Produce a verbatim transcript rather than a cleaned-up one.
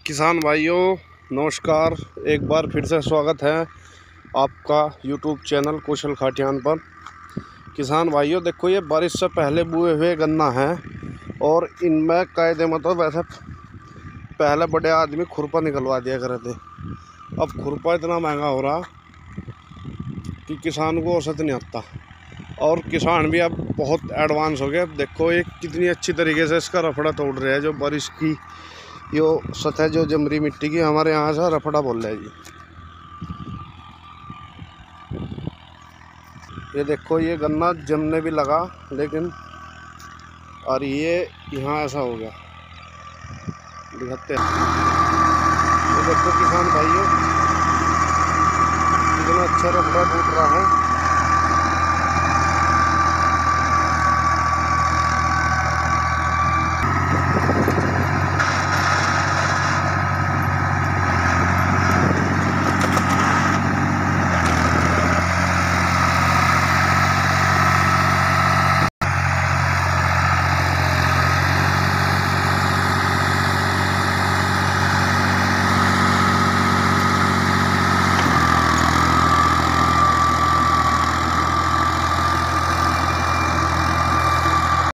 किसान भाइयों नमस्कार। एक बार फिर से स्वागत है आपका यूट्यूब चैनल कौशल खाटियान पर। किसान भाइयों देखो, ये बारिश से पहले बुए हुए गन्ना है और इनमें कायदे मतलब वैसे पहले बड़े आदमी खुरपा निकलवा दिया करते थे। अब खुरपा इतना महंगा हो रहा कि किसान को औसत नहीं आता और किसान भी अब बहुत एडवांस हो गया। अब देखो ये कितनी अच्छी तरीके से इसका रफड़ा तोड़ रहे हैं। जो बारिश की यो सतह जो जमरी मिट्टी की, हमारे यहाँ से रफड़ा बोल रहे हैं जी। ये देखो ये गन्ना जमने भी लगा लेकिन और ये यहाँ ऐसा हो गया, दिखाते हैं। ये देखो किसान भाइयों कितना अच्छा रफड़ा टूट रहा है।